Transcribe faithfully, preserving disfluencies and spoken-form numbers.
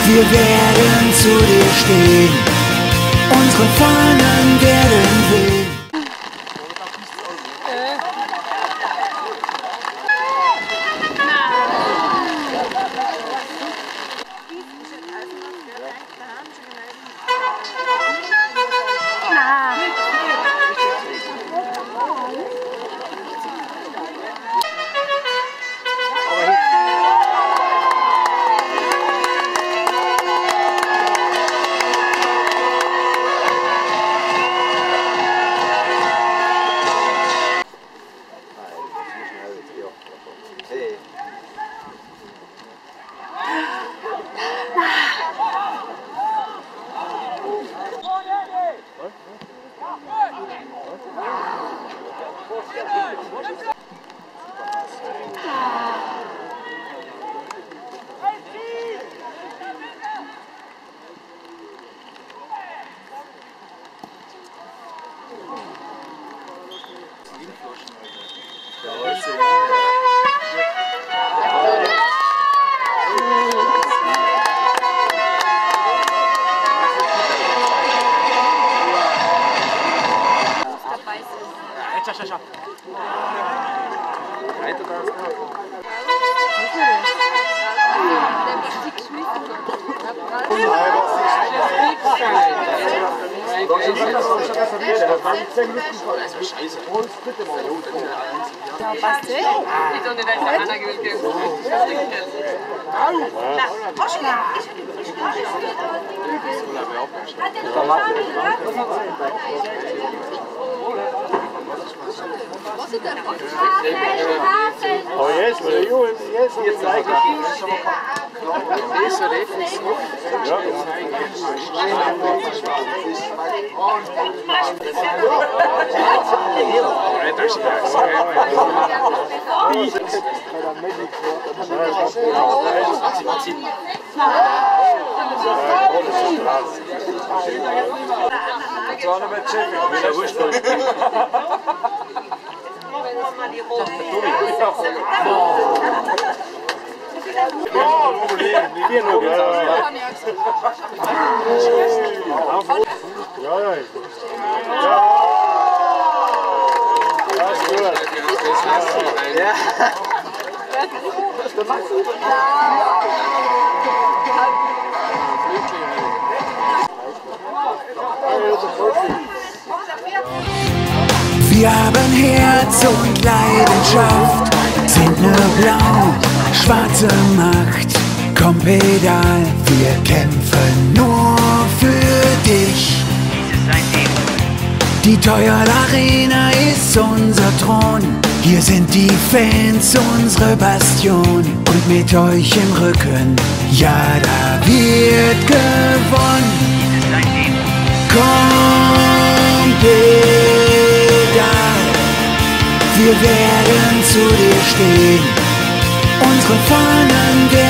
Wir werden zu dir stehen, unsere Fahnen werden wehen. Oh yes, maar jongens, yes, jetzt eigentlich. Deze regels nog. Ja. Wir haben Herz und Leidenschaft, sind nur blau, schwarze Macht. Komm Pedal, wir kämpfen nur für dich. Die Toyota Arena ist unser Thron. Hier sind die Fans unsere Bastion. Und mit euch im Rücken, ja, da wird gewonnen. Komm Pedal, wir werden zu dir stehen. Unsere Fahnen werden